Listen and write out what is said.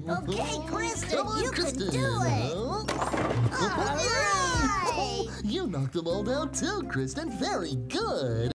Okay, Kristen, Come on, you Kristen. can do it. All right. You knocked them all down too, Kristen. Very good.